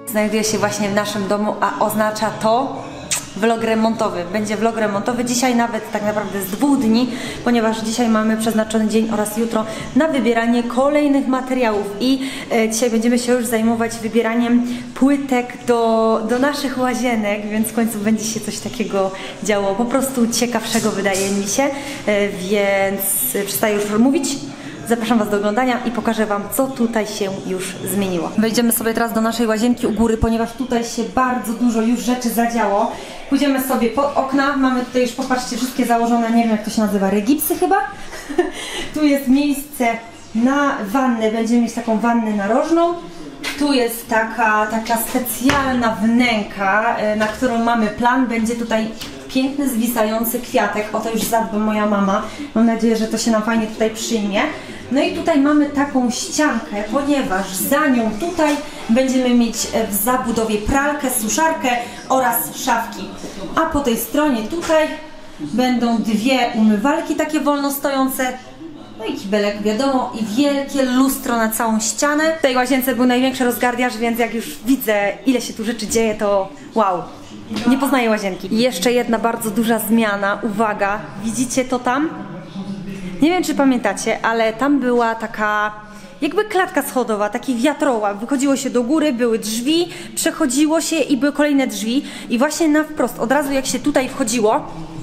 Znajduje się właśnie w naszym domu, a oznacza to vlog remontowy. Będzie vlog remontowy dzisiaj nawet tak naprawdę z 2 dni, ponieważ dzisiaj mamy przeznaczony dzień oraz jutro na wybieranie kolejnych materiałów i dzisiaj będziemy się już zajmować wybieraniem płytek do naszych łazienek, więc w końcu będzie się coś takiego działo, po prostu ciekawszego wydaje mi się, więc przestaję już mówić. Zapraszam Was do oglądania i pokażę Wam, co tutaj się już zmieniło. Wejdziemy sobie teraz do naszej łazienki u góry, ponieważ tutaj się bardzo dużo już rzeczy zadziało. Pójdziemy sobie pod okna. Mamy tutaj już, popatrzcie, wszystkie założone, nie wiem jak to się nazywa, regipsy chyba? Tu jest miejsce na wannę, będziemy mieć taką wannę narożną. Tu jest taka specjalna wnęka, na którą mamy plan. Będzie tutaj piękny, zwisający kwiatek. O to już zadba moja mama. Mam nadzieję, że to się nam fajnie tutaj przyjmie. No i tutaj mamy taką ściankę, ponieważ za nią tutaj będziemy mieć w zabudowie pralkę, suszarkę oraz szafki. A po tej stronie tutaj będą 2 umywalki takie wolno stojące. No i kibelek, wiadomo, i wielkie lustro na całą ścianę. W tej łazience był największy rozgardiarz, więc jak już widzę, ile się tu rzeczy dzieje, to wow, nie poznaję łazienki. I jeszcze jedna bardzo duża zmiana, uwaga, widzicie to tam? Nie wiem, czy pamiętacie, ale tam była taka jakby klatka schodowa, taki wiatrołak. Wychodziło się do góry, były drzwi, przechodziło się i były kolejne drzwi. I właśnie na wprost, od razu jak się tutaj wchodziło,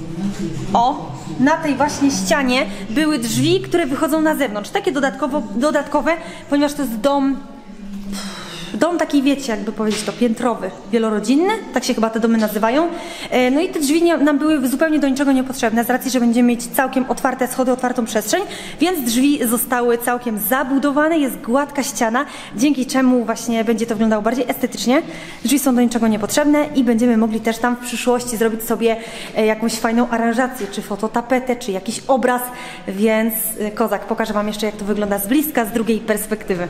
na tej właśnie ścianie były drzwi, które wychodzą na zewnątrz. Takie dodatkowe, ponieważ to jest dom taki, wiecie, jakby powiedzieć to, piętrowy, wielorodzinny, tak się chyba te domy nazywają. No i te drzwi nam były zupełnie do niczego niepotrzebne, z racji, że będziemy mieć całkiem otwarte schody, otwartą przestrzeń, więc drzwi zostały całkiem zabudowane, jest gładka ściana, dzięki czemu właśnie będzie to wyglądało bardziej estetycznie. Drzwi są do niczego niepotrzebne i będziemy mogli też tam w przyszłości zrobić sobie jakąś fajną aranżację, czy fototapetę, czy jakiś obraz, więc kozak, pokażę Wam jeszcze, jak to wygląda z bliska, z drugiej perspektywy.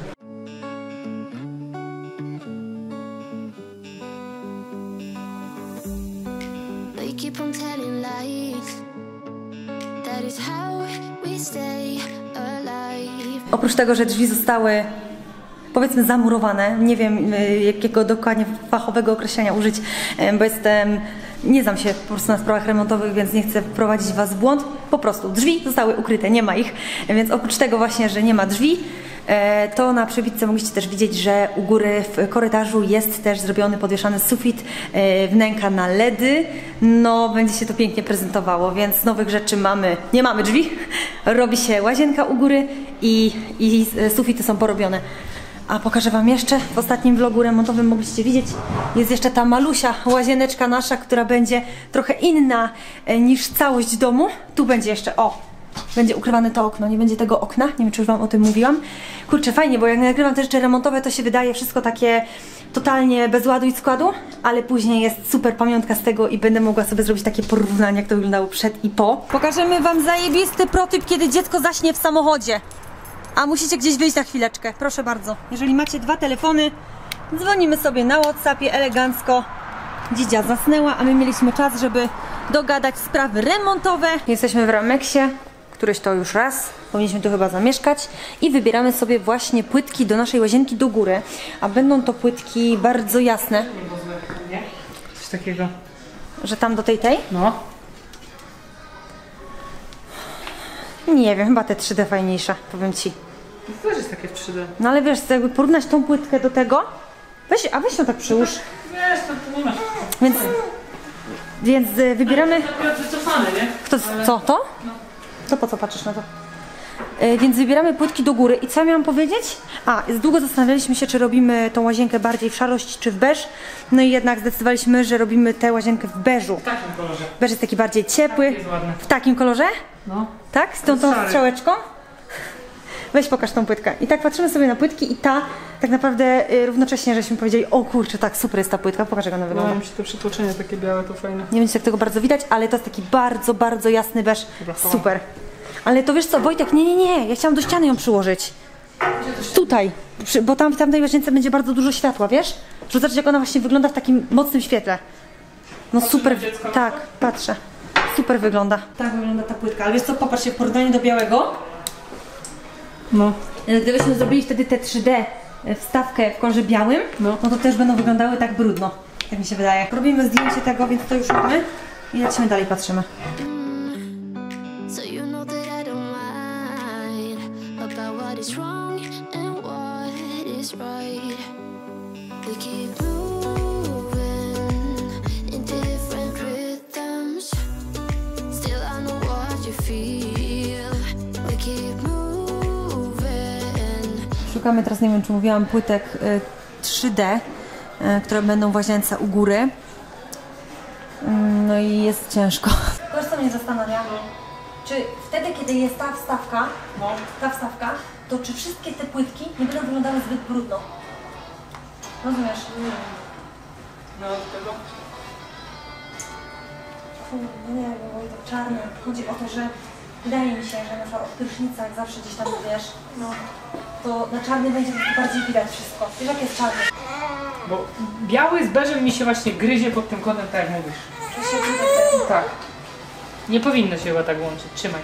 Oprócz tego, że drzwi zostały, powiedzmy, zamurowane, nie wiem jakiego dokładnie fachowego określenia użyć, bo nie znam się po prostu na sprawach remontowych, więc nie chcę wprowadzić Was w błąd. Po prostu drzwi zostały ukryte, nie ma ich, więc oprócz tego właśnie, że nie ma drzwi, to na przybitce mogliście też widzieć, że u góry w korytarzu jest też zrobiony, podwieszany sufit, wnęka na LEDy. No, będzie się to pięknie prezentowało, więc nowych rzeczy mamy. Nie mamy drzwi, robi się łazienka u góry i sufity są porobione. A pokażę Wam jeszcze, w ostatnim vlogu remontowym mogliście widzieć, jest jeszcze ta malusia łazieneczka nasza, która będzie trochę inna niż całość domu. Tu będzie jeszcze, będzie ukrywane to okno, nie będzie tego okna, nie wiem, czy już Wam o tym mówiłam. Kurczę, fajnie, bo jak nagrywam te rzeczy remontowe, to się wydaje wszystko takie totalnie bez ładu i składu, ale później jest super pamiątka z tego i będę mogła sobie zrobić takie porównanie, jak to wyglądało przed i po. Pokażemy Wam zajebisty protyp, kiedy dziecko zaśnie w samochodzie. A musicie gdzieś wyjść na chwileczkę, proszę bardzo. Jeżeli macie 2 telefony, dzwonimy sobie na WhatsAppie elegancko. Dzidzia zasnęła, a my mieliśmy czas, żeby dogadać sprawy remontowe. Jesteśmy w Rameksie, któryś to już raz, powinniśmy tu chyba zamieszkać i wybieramy sobie właśnie płytki do naszej łazienki do góry, a będą to płytki bardzo jasne. Coś takiego. Że tam do tej? No. Nie wiem, chyba te 3D fajniejsze, powiem Ci. To też jest takie w 3D. No ale wiesz, jakby porównać tą płytkę do tego, weź ją tak przyłóż. Wiesz, to nie masz. Więc wybieramy... To akurat wycofane, nie? Co, to? No. To po co patrzysz na to? Więc wybieramy płytki do góry. I co ja miałam powiedzieć? Długo zastanawialiśmy się, czy robimy tą łazienkę bardziej w szarość, czy w beż. No i jednak zdecydowaliśmy, że robimy tę łazienkę w beżu. W takim kolorze. Beż jest taki bardziej ciepły. Jest ładny. W takim kolorze? No. Tak? Z tą strzałeczką? Weź pokaż tą płytkę. I tak patrzymy sobie na płytki i ta tak naprawdę równocześnie żeśmy powiedzieli, o kurczę, tak super jest ta płytka, pokaż jak ona wygląda. No, mi się to przytłoczenie takie białe, to fajne. Nie będzie tak tego bardzo widać, ale to jest taki bardzo, bardzo jasny beż. Super. Ale to wiesz co, Wojtek, nie, ja chciałam do ściany ją przyłożyć. Tutaj, bo tam w tamtej łazience będzie bardzo dużo światła, wiesz? Że zobaczyć, jak ona właśnie wygląda w takim mocnym świetle. No super, tak, patrzę. Super wygląda. Tak wygląda ta płytka, ale wiesz co, popatrz się w porównaniu do białego. No. Gdybyśmy zrobili wtedy te 3D wstawkę w kolorze białym, no to też będą wyglądały tak brudno, tak mi się wydaje. Robimy zdjęcie tego, więc to już robimy i lecimy dalej, patrzymy. Szukamy teraz, nie wiem czy mówiłam, płytek 3D, które będą w łazience u góry. No i jest ciężko. Wiesz co mnie zastanawia? Czy wtedy, kiedy jest ta wstawka, to czy wszystkie te płytki nie będą wyglądały zbyt brudno? Rozumiesz? No, tego. Kurde, nie wiem, bo to czarne. Chodzi o to, że wydaje mi się, że na przykład od prysznica, jak zawsze gdzieś tam wiesz, no, to na czarny będzie bardziej widać wszystko. Wiesz, jak jest czarny? Bo biały z beżem mi się właśnie gryzie pod tym kątem, tak jak mówisz. Tak. Nie powinno się chyba tak łączyć. Trzymaj.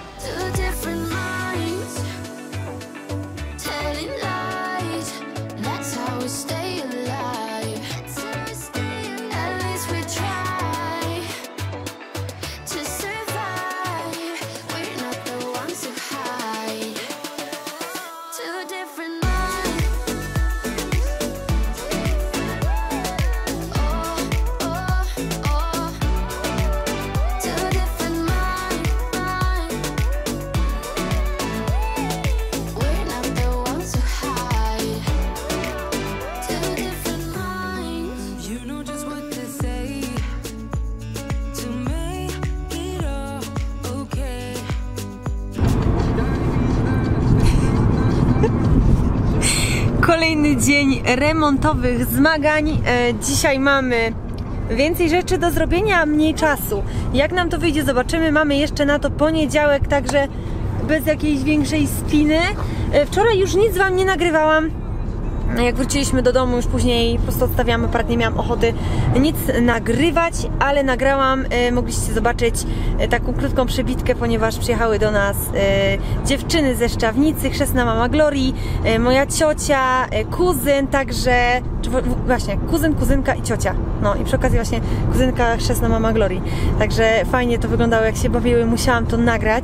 Kolejny dzień remontowych zmagań. Dzisiaj mamy więcej rzeczy do zrobienia, a mniej czasu. Jak nam to wyjdzie, zobaczymy. Mamy jeszcze na to poniedziałek, także bez jakiejś większej spiny. Wczoraj już nic wam nie nagrywałam. Jak wróciliśmy do domu, już później po prostu odstawiamy aparat, nie miałam ochoty nic nagrywać, ale nagrałam, mogliście zobaczyć taką krótką przebitkę, ponieważ przyjechały do nas dziewczyny ze Szczawnicy, chrzestna mama Glorii, moja ciocia, kuzyn, także właśnie kuzyn, kuzynka i ciocia. No i przy okazji właśnie kuzynka, chrzestna mama Glorii. Także fajnie to wyglądało, jak się bawiły, musiałam to nagrać.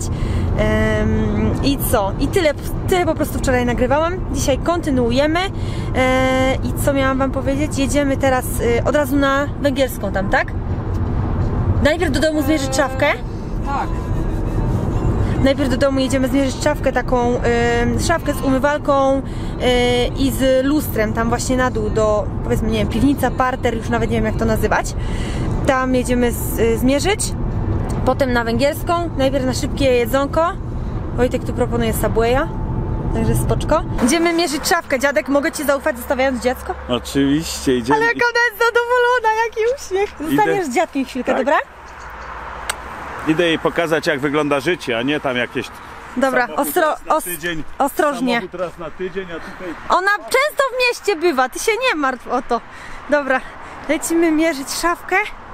I co? I tyle po prostu wczoraj nagrywałam. Dzisiaj kontynuujemy. I co miałam wam powiedzieć? Jedziemy teraz od razu na Węgierską tam, tak? Najpierw do domu zmierzyć szafkę. Tak. Najpierw do domu jedziemy zmierzyć szafkę, taką szafkę z umywalką i z lustrem, tam właśnie na dół do, powiedzmy, nie wiem, piwnica, parter, już nawet nie wiem jak to nazywać. Tam jedziemy zmierzyć. Potem na Węgierską, najpierw na szybkie jedzonko. Wojtek tu proponuje Subwaya, także spoczko. Idziemy mierzyć szafkę. Dziadek, mogę ci zaufać, zostawiając dziecko? Oczywiście, idziemy. Ale jak ona jest zadowolona, jaki uśmiech. Zostaniesz z dziadkiem chwilkę, tak? Dobra? Idę jej pokazać, jak wygląda życie, a nie tam jakieś... Dobra, ostrożnie. Samochód raz na tydzień, a tutaj... Ona często w mieście bywa, ty się nie martw o to. Dobra, lecimy mierzyć szafkę.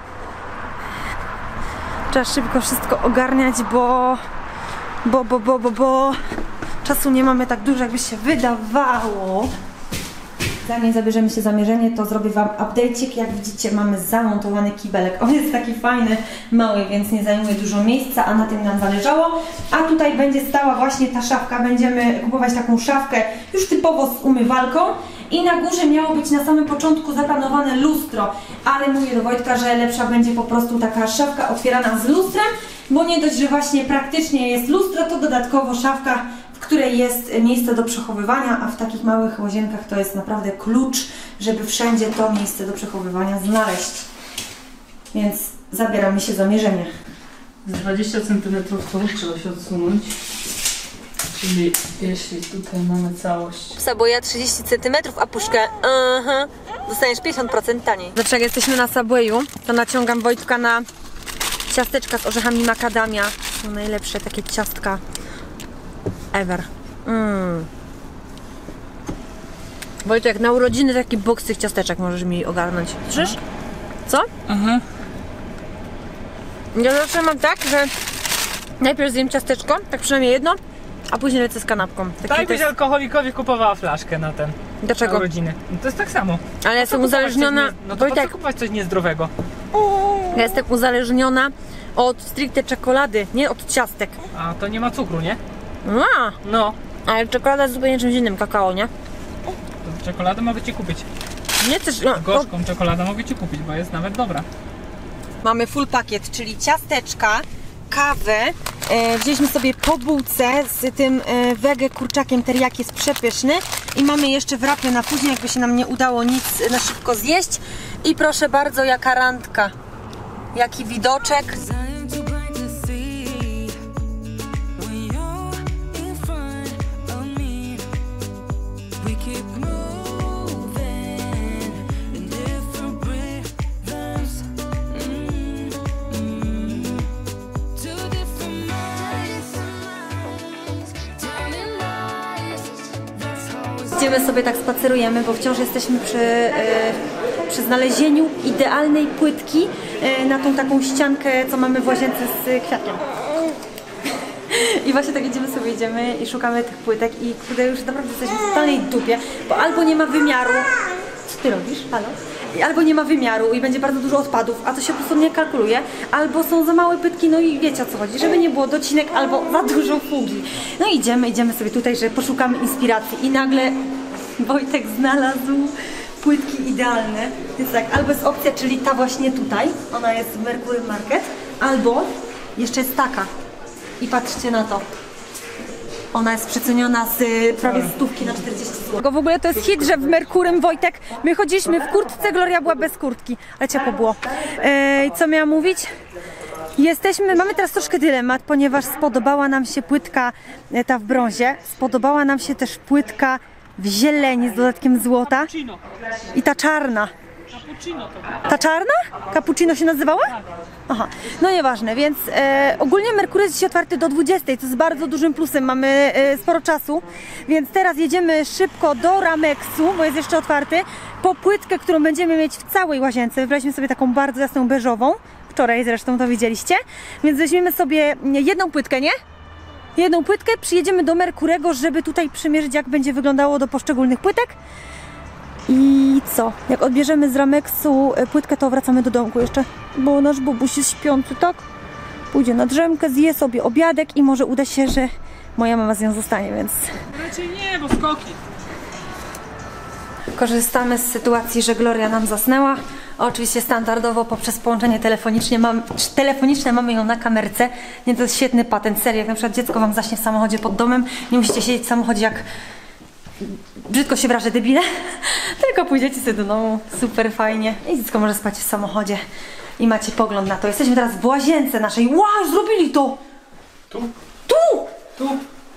Trzeba szybko wszystko ogarniać, bo czasu nie mamy tak dużo, jakby się wydawało. Zanim zabierzemy się za mierzenie, to zrobię wam update'ik. Jak widzicie, mamy zamontowany kibelek. On jest taki fajny, mały, więc nie zajmuje dużo miejsca, a na tym nam zależało. A tutaj będzie stała właśnie ta szafka. Będziemy kupować taką szafkę już typowo z umywalką. I na górze miało być na samym początku zaplanowane lustro, ale mówię do Wojtka, że lepsza będzie po prostu taka szafka otwierana z lustrem, bo nie dość, że właśnie praktycznie jest lustro, to dodatkowo szafka, w której jest miejsce do przechowywania, a w takich małych łazienkach to jest naprawdę klucz, żeby wszędzie to miejsce do przechowywania znaleźć. Więc zabieramy się za mierzenie. Z 20 cm to trzeba się odsunąć. Czyli jeśli tutaj mamy całość... Subwaya 30 cm, a puszkę dostaniesz 50% taniej. Znaczy, jak jesteśmy na Subwayu, to naciągam Wojtka na ciasteczka z orzechami macadamia. Są najlepsze takie ciastka ever. Wojtek, na urodziny taki boks tych ciasteczek możesz mi ogarnąć. Słyszysz? Co? Ja zawsze mam tak, że najpierw zjem ciasteczko, tak przynajmniej jedno, a później lecę z kanapką. Tak byś alkoholikowi kupowała flaszkę na ten. Dlaczego? Na urodziny. No to jest tak samo. Ale jestem uzależniona... No to po co kupować coś niezdrowego? Ja jestem uzależniona od stricte czekolady, nie od ciastek. A to nie ma cukru, nie? A, No. ale czekolada jest zupełnie czymś innym, kakao, nie? To czekoladę mogę ci kupić. Nie też... No, Gorzką czekoladę mogę ci kupić, bo jest nawet dobra. mamy full pakiet, czyli ciasteczka, kawę. Wzięliśmy sobie po bułce z tym wege kurczakiem teriyaki, jest przepyszny. I mamy jeszcze wrapy na później, jakby się nam nie udało nic na szybko zjeść. I proszę bardzo, jaka randka. Jaki widoczek. Idziemy sobie tak spacerujemy, bo wciąż jesteśmy przy znalezieniu idealnej płytki na tą taką ściankę, co mamy w łazience z kwiatkiem. I właśnie tak idziemy i szukamy tych płytek i kurde, już naprawdę jesteśmy w totalnej dupie, bo albo nie ma wymiaru. Co ty robisz? Halo? Albo nie ma wymiaru i będzie bardzo dużo odpadów, a to się po prostu nie kalkuluje, albo są za małe płytki, no i wiecie o co chodzi, żeby nie było docinek albo za dużo fugi. No i idziemy sobie tutaj, że poszukamy inspiracji i nagle Wojtek znalazł płytki idealne. Więc tak, albo jest opcja, czyli ta właśnie tutaj, ona jest w Mercury Market, albo jeszcze jest taka i patrzcie na to. Ona jest przeceniona z prawie 100 na 40 zł. W ogóle to jest hit, że w Merkurym, Wojtek, my chodziliśmy w kurtce, Gloria była bez kurtki, ale ciepło było. Co miałam mówić? Mamy teraz troszkę dylemat, ponieważ spodobała nam się płytka ta w brązie, spodobała nam się też płytka w zieleni z dodatkiem złota Cappuccino. i ta czarna. Cappuccino to. Ta czarna? Cappuccino się nazywała? Aha, no nieważne, więc ogólnie Merkury jest dzisiaj otwarty do 20, to jest bardzo dużym plusem, mamy sporo czasu, więc teraz jedziemy szybko do Rameksu, bo jest jeszcze otwarty, po płytkę, którą będziemy mieć w całej łazience. Wybraliśmy sobie taką bardzo jasną beżową, wczoraj zresztą to widzieliście, więc weźmiemy sobie jedną płytkę, nie? Jedną płytkę, przyjedziemy do Merkurego, żeby tutaj przymierzyć, jak będzie wyglądało do poszczególnych płytek. I co? Jak odbierzemy z Rameksu płytkę, to wracamy do domku jeszcze, bo nasz Bubuś jest śpiący, tak? Pójdzie na drzemkę, zje sobie obiadek i może uda się, że moja mama z nią zostanie, więc... Raczej nie, bo skoki. Korzystamy z sytuacji, że Gloria nam zasnęła. Oczywiście standardowo poprzez połączenie telefoniczne mamy ją na kamerce. Nie, to jest świetny patent, serio. Jak na przykład dziecko wam zaśnie w samochodzie pod domem, nie musicie siedzieć w samochodzie jak... Brzydko się wrażę, debile. Tylko pójdziecie sobie do domu, super fajnie. I dziecko może spać w samochodzie. I macie pogląd na to. Jesteśmy teraz w łazience naszej. Wow, zrobili to! Tu? Tu! Tu?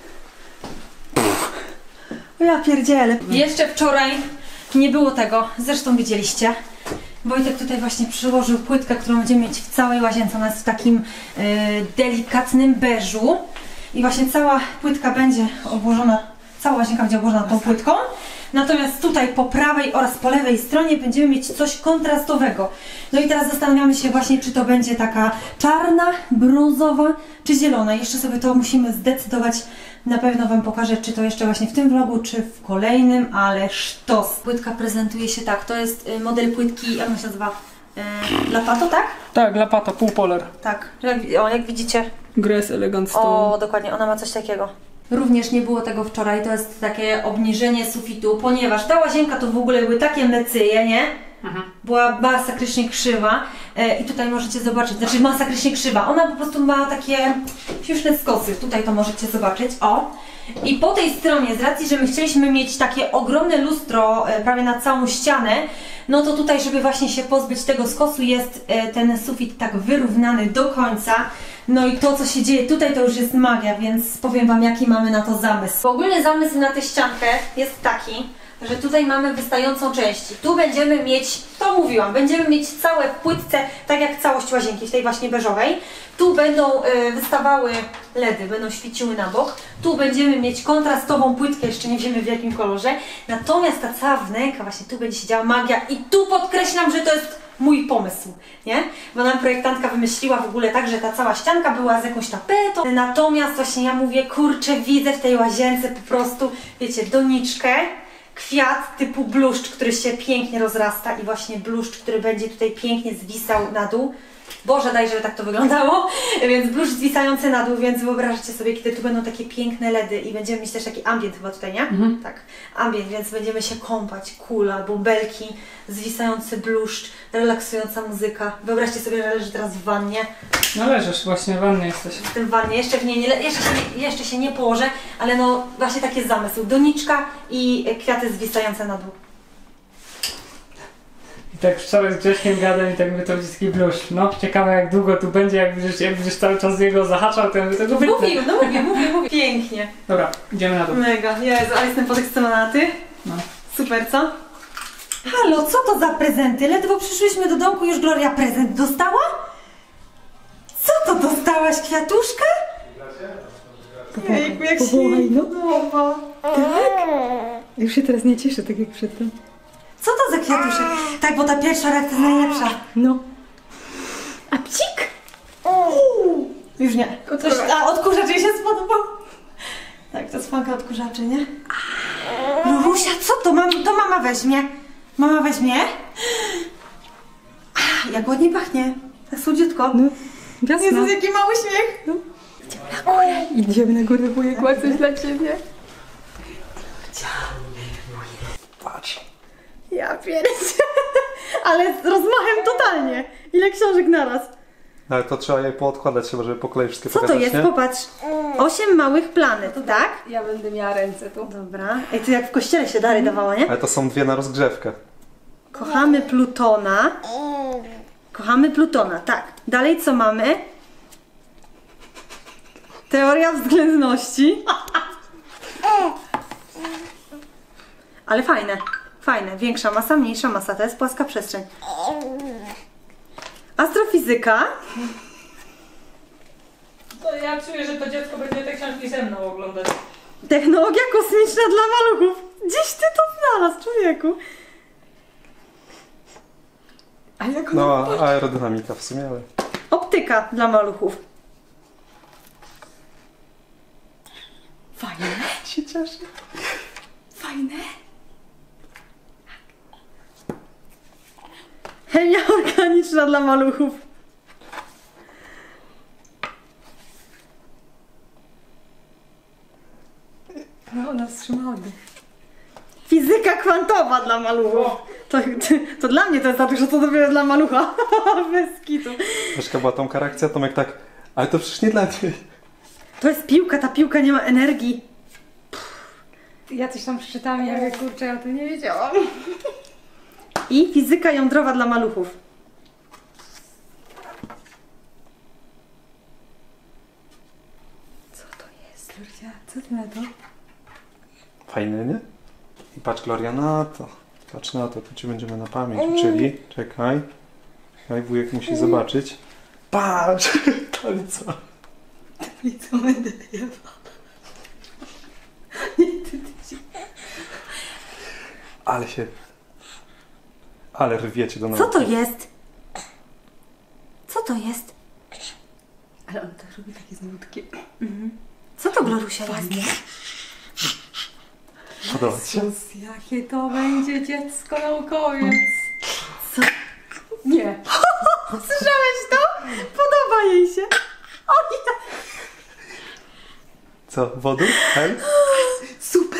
Ja pierdzielę. Jeszcze wczoraj nie było tego. Zresztą widzieliście. Wojtek tutaj właśnie przyłożył płytkę, którą będziemy mieć w całej łazience. Ona jest w takim delikatnym beżu. I właśnie cała płytka będzie obłożona, cała łazienka będzie obłożona tą płytką. Natomiast tutaj po prawej oraz po lewej stronie będziemy mieć coś kontrastowego. No i teraz zastanawiamy się właśnie, czy to będzie taka czarna, brązowa, czy zielona. Jeszcze sobie to musimy zdecydować. Na pewno wam pokażę, czy to jeszcze właśnie w tym vlogu, czy w kolejnym, ale sztos. Płytka prezentuje się tak. To jest model płytki, jak on się nazywa? Lapato, tak? Tak, Lapato, półpolar. Tak. Jak widzicie. Grace Elegant Stone. O, dokładnie, ona ma coś takiego. Również nie było tego wczoraj, to jest takie obniżenie sufitu, ponieważ ta łazienka to w ogóle były takie mecyje, nie? Była masakrycznie krzywa i tutaj możecie zobaczyć, znaczy masakrycznie krzywa, ona po prostu ma takie śmieszne skosy, tutaj to możecie zobaczyć, o. I po tej stronie, z racji, że my chcieliśmy mieć takie ogromne lustro prawie na całą ścianę, no to tutaj, żeby właśnie się pozbyć tego skosu, jest ten sufit tak wyrównany do końca. No i to, co się dzieje tutaj, to już jest magia, więc powiem wam, jaki mamy na to zamysł. Ogólny zamysł na tę ściankę jest taki, że tutaj mamy wystającą część. Tu będziemy mieć, to mówiłam, będziemy mieć całe w płytce, tak jak całość łazienki, w tej właśnie beżowej. Tu będą wystawały LEDy, będą świeciły na bok. Tu będziemy mieć kontrastową płytkę, jeszcze nie wiemy w jakim kolorze. Natomiast ta cała wnęka, właśnie tu będzie się działa magia i tu podkreślam, że to jest mój pomysł, nie? Bo nam projektantka wymyśliła w ogóle tak, że ta cała ścianka była z jakąś tapetą. Natomiast właśnie ja mówię, kurczę, widzę w tej łazience po prostu, wiecie, doniczkę, kwiat typu bluszcz, który się pięknie rozrasta i właśnie bluszcz, który będzie tutaj pięknie zwisał na dół. Boże, daj, żeby tak to wyglądało. Więc bluszcz zwisający na dół, więc wyobraźcie sobie, kiedy tu będą takie piękne LEDy i będziemy mieć też taki ambient chyba tutaj, nie? Tak, ambient, więc będziemy się kąpać, kula, bąbelki, zwisający bluszcz, relaksująca muzyka. Wyobraźcie sobie, że leży teraz w wannie. No leżysz, właśnie w wannie jesteś. W tym wannie, jeszcze w niej jeszcze się nie położę, ale no właśnie taki jest zamysł. Doniczka i kwiaty zwisające na dół. I tak wczoraj z Grześkiem gadam i tak mówię, to będzie taki bluszcz. No, ciekawe jak długo tu będzie, jak będziesz cały czas z niego zahaczał, to ja mówię, tego wytnę. Mówię. Pięknie. Dobra, idziemy na dół. Mega. Jezu, ale jestem podekscytowana. Ty? No. Super, co? Halo, co to za prezenty? Ledwo przyszłyśmy do domku, już Gloria prezent dostała? Co to dostałaś, kwiatuszka? Jejku, jak się podoba. Tak? Już się teraz nie cieszę, tak jak przedtem. Co to za kwiatuszek? Tak, bo ta pierwsza reakcja jest najlepsza. No. A pcik? Już nie. Odkurzacz jej się spodobał. Tak, to jest fanka odkurzaczy, nie? Lurusia, co to? To mama weźmie. Mama weźmie? Jak ładnie pachnie. Tak słodziutko. No. Jasno. Jezus, jaki mały śmiech. No. Idziemy na górę, wujek ma coś dla ciebie. Patrz. Ja pierdzie. Ale z rozmachem totalnie. Ile książek naraz. Ale to trzeba je poodkładać chyba, żeby po kolei wszystkie Co to pokazać, jest? nie? Popatrz. 8 małych planet, tak? Ja będę miała ręce tu. Dobra. Ej, to jak w kościele się dary dawała, nie? Ale to są 2 na rozgrzewkę. Kochamy Plutona. Kochamy Plutona, tak. Dalej co mamy? Teoria względności. Ale fajne, fajne. Większa masa, mniejsza masa. To jest płaska przestrzeń. Astrofizyka. To ja czuję, że to dziecko będzie te książki ze mną oglądać. Technologia kosmiczna dla maluchów. Gdzieś ty to znalazł, człowieku. A jak No, aerodynamika w sumie, ale... Optyka dla maluchów. Fajne. się cieszę. Fajne. Chemia organiczna dla maluchów. No, ona wstrzymała oddech. Fizyka kwantowa dla maluchów. To dla mnie to jest za dużo, co dopiero dla malucha. Bez kitu. Troszkę była tą reakcja, Tomek tak... Ale to przecież nie dla niej. To jest piłka, ta piłka nie ma energii. Ja coś tam przeczytałam i ja mówię, kurczę, ja o tym nie wiedziałam. I fizyka jądrowa dla maluchów. Co to jest, Lucia? Co ty na to? Fajne, nie? I patrz, Gloria, na to. Patrz na to, tu ci będziemy na pamięć uczyli. Czekaj. Czekaj, wujek musi zobaczyć. Patrz! Tańca. I co będę jadła? Ale się... Ale rwiecie do Co nauki. to jest? Co to jest? Ale on tak robi takie znutkie. Co to, Glorusia, jest? Podoba ci się? Jezus, jakie to będzie dziecko naukowiec. Co? Nie. Słyszałeś to? Podoba jej się. O ja. Co, wodór? Hej? Super!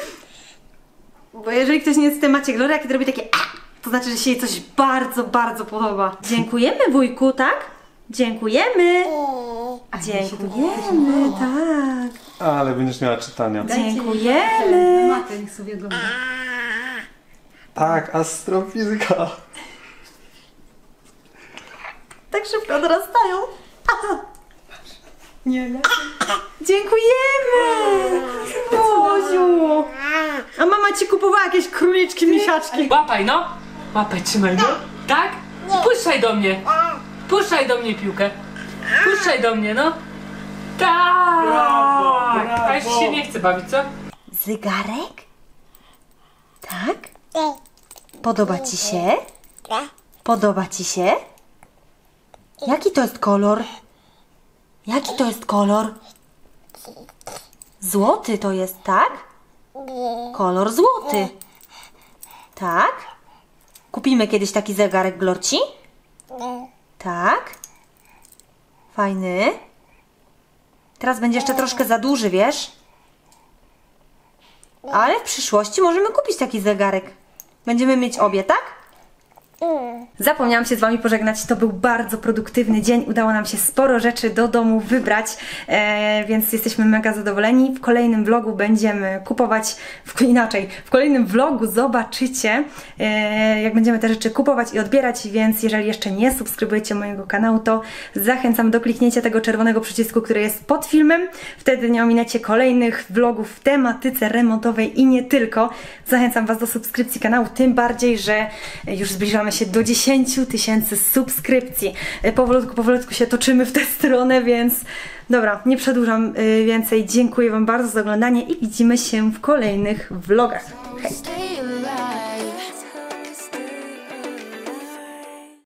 Bo jeżeli ktoś nie jest w temacie Gloria, kiedy robi takie to znaczy, że się jej coś bardzo, bardzo podoba. Dziękujemy, wujku, tak? Dziękujemy! Dziękujemy, tak. Ale będziesz miała czytania. Dziękujemy! Matę niech sobie ogląda. Tak, astrofizyka. Tak szybko dorastają. Nie, nie. Dziękujemy! Boziu! A mama ci kupowała jakieś króliczki, misiaczki. Łapaj, no! Łapaj, trzymaj, no! Tak? Puszczaj do mnie! Puszczaj do mnie piłkę! Puszczaj do mnie, no! Tak! Brawo, A już brawo. się nie chce bawić, co? Zegarek? Tak? Podoba ci się? Podoba ci się? Jaki to jest kolor? Jaki to jest kolor? Złoty to jest, tak? Kolor złoty. Tak? Kupimy kiedyś taki zegarek, Glorci? Tak? Fajny. Teraz będzie jeszcze troszkę za duży, wiesz? Ale w przyszłości możemy kupić taki zegarek. Będziemy mieć obie, tak? Zapomniałam się z Wami pożegnać, to był bardzo produktywny dzień, udało nam się sporo rzeczy do domu wybrać, więc jesteśmy mega zadowoleni. W kolejnym vlogu będziemy kupować, w kolejnym vlogu zobaczycie, jak będziemy te rzeczy kupować i odbierać, więc jeżeli jeszcze nie subskrybujecie mojego kanału, to zachęcam do kliknięcia tego czerwonego przycisku, który jest pod filmem. Wtedy nie ominęcie kolejnych vlogów w tematyce remontowej i nie tylko. Zachęcam Was do subskrypcji kanału, tym bardziej, że już zbliżamy się do 10 000 subskrypcji. Powolutku się toczymy w tę stronę, więc dobra, nie przedłużam więcej. Dziękuję Wam bardzo za oglądanie i widzimy się w kolejnych vlogach. Hej!